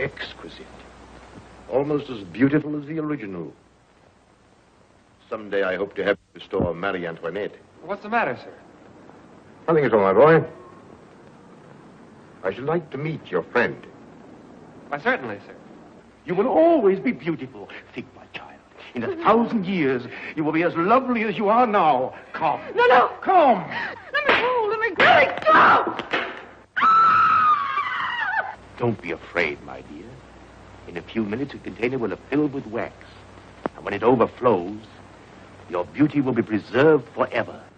exquisite. Almost as beautiful as the original. Someday I hope to have you restore Marie Antoinette. What's the matter, sir? Nothing at all, my boy. I should like to meet your friend. Why, certainly, sir. You will always be beautiful. Think, my child. In 1,000 years, you will be as lovely as you are now. Come. No. Come. Let me go. Let me go. Don't be afraid, my dear. In a few minutes, the container will have filled with wax. And when it overflows, your beauty will be preserved forever.